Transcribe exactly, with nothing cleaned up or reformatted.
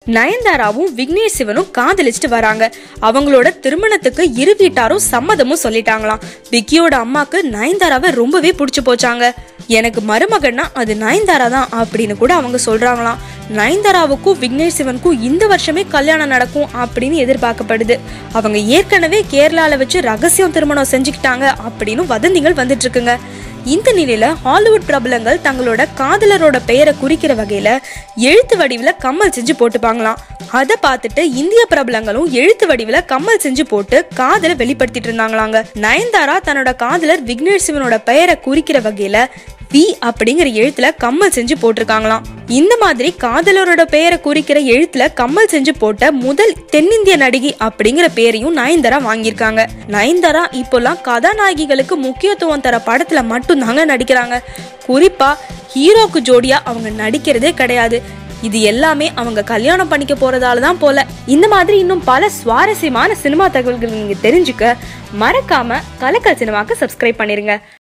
நயன்தாராவும் விக்னேஷ் சிவனும் காதலிச்சுட்டு வராங்க. அவங்களோட திருமணத்துக்கு இரு வீட்டாரும் சம்மதமும் சொல்லிட்டாங்களாம். விக்கியோட அம்மாக்கு நயன்தாராவை ரொம்பவே பிடிச்சு போச்சாங்க. எனக்கு மருமகன்னா அது நயன்தாரா தான் அப்படின்னு கூட அவங்க சொல்றாங்களாம். நயன்தாராவுக்கும் விக்னேஷ் சிவனுக்கும் இந்த வருஷமே கல்யாணம் நடக்கும் அப்படின்னு எதிர்பார்க்கப்படுது. அவங்க ஏற்கனவே கேரளால வச்சு ரகசியம் திருமணம் செஞ்சுக்கிட்டாங்க அப்படின்னு வதந்திகள் வந்துட்டு இருக்குங்க. இந்த நிலையில ஹாலிவுட் பிரபலங்கள் தங்களோட காதலரோட பெயரை குறிக்கிற வகையில எழுத்து வடிவுல கம்மல் செஞ்சு போட்டுப்பாங்களாம். அதை பார்த்துட்டு இந்திய பிரபலங்களும் எழுத்து வடிவுல கம்மல் செஞ்சு போட்டு காதலை வெளிப்படுத்திட்டு இருந்தாங்களாங்க. நயன்தாரா தன்னோட காதலர் விக்னேஷ் சிவனோட பெயரை குறிக்கிற வகையில வி அப்படிங்கிற எழுத்துல கம்மல் செஞ்சு போட்டிருக்காங்களாம். இந்த மாதிரி காதலரோட பெயரை குறிக்கிற எழுத்துல கம்மல் செஞ்சு போட்ட முதல் தென்னிந்திய நடிகை அப்படிங்கிற பேரையும் நயன்தாரா வாங்கியிருக்காங்க. நயன்தாரா இப்போல்லாம் கதாநாயகிகளுக்கு முக்கியத்துவம் தர படத்துல மட்டும் தாங்க நடிக்கிறாங்க. குறிப்பா ஹீரோக்கு ஜோடியா அவங்க நடிக்கிறதே கிடையாது. இது எல்லாமே அவங்க கல்யாணம் பண்ணிக்க போறதாலதான் போல. இந்த மாதிரி இன்னும் பல சுவாரஸ்யமான சினிமா தகவல்கள் நீங்க தெரிஞ்சுக்க மறக்காம கலக்கல் சினிமாக்கு சப்ஸ்கிரைப் பண்ணிருங்க.